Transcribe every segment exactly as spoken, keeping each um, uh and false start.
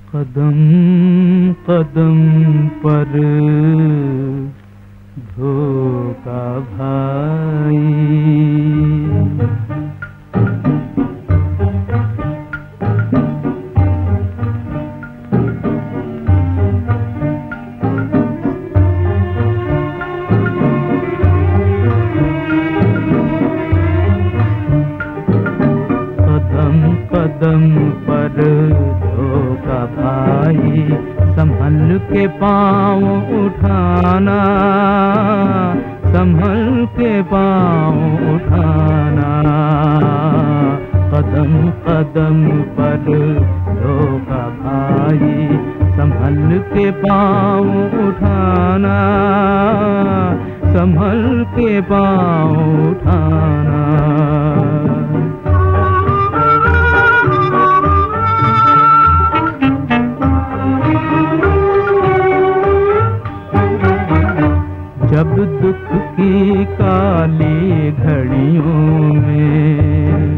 कदम कदम पर धोखा भाई, कदम पर धोखा भाई, संभल के पाँव उठाना, संभल के पाँव उठाना। कदम कदम पर धोखा भाई, संभल के पाँव उठाना, संभल के पाँव उठाना। जब दुख की काली घड़ियों में,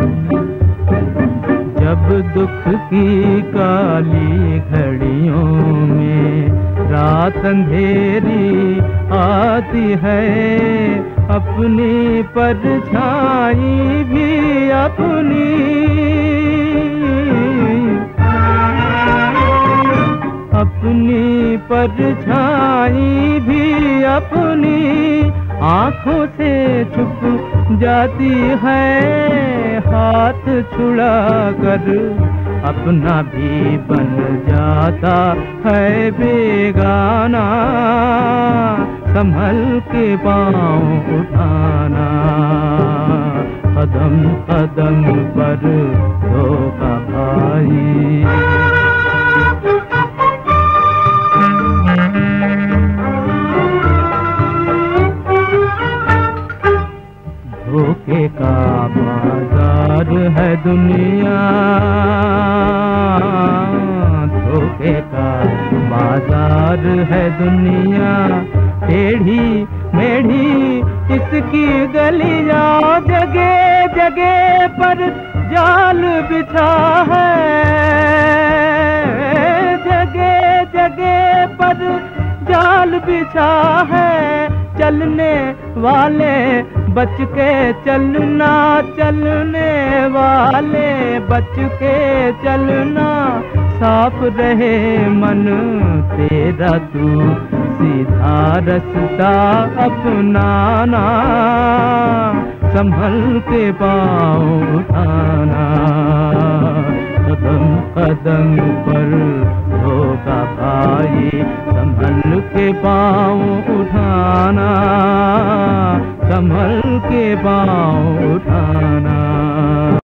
जब दुख की काली घड़ियों में रात अंधेरी आती है, अपनी परछाई भी अपनी, अपनी परछाई भी अपनी आँखों से छुप जाती है। हाथ छुड़ा कर अपना भी बन जाता है बेगाना, संभल के पाँव उठाना। कदम कदम पर धोखा भाई, धोखे का बाजार है दुनिया, धोखे का बाजार है दुनिया। टेढ़ी मेढ़ी इसकी गलियां, जगह जगह पर जाल बिछा है, जगह जगह पर जाल बिछा है। चलने वाले बच के चलना, चलने वाले बच के चलना। साफ रहे मन तेरा, तू सीधा रास्ता अपनाना, संभल के पाँव उठाना। कदम कदम पर धोखा भाई, संभल के पाँव उठाना, संभल के पाँव उठाना।